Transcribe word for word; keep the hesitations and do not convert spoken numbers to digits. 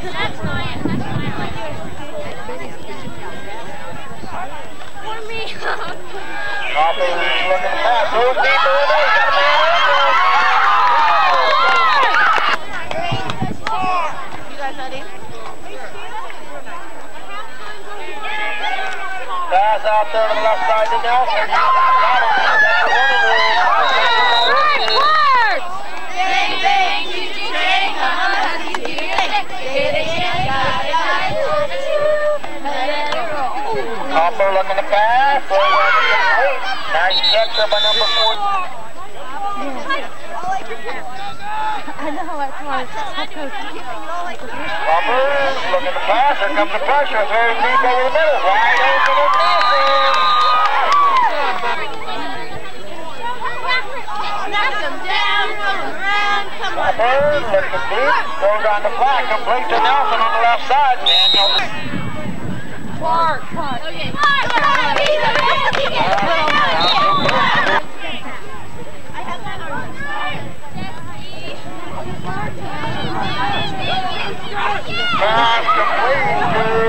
That's fine. That's fine. For me. Copper looking to pass. Those people in there. Got a man You guys ready? Pass out there to the left side to Nelson. Got it. That's the running room. Bang, bang, you train, come on, you do it. Get it, got it, Copper looking to pass. Nice catcher by number four. I know, that's why it's Copper looking to pass. Here comes the pressure. Throws deep over the middle. Wide open and missing. knock them down, roll them around, come on. Copper looking deep. Goes on the flat. Complete to Nelson on the left side. Daniel. Clark, Clark. Okay. Clark, Clark, he's a man. He gets Pass complete to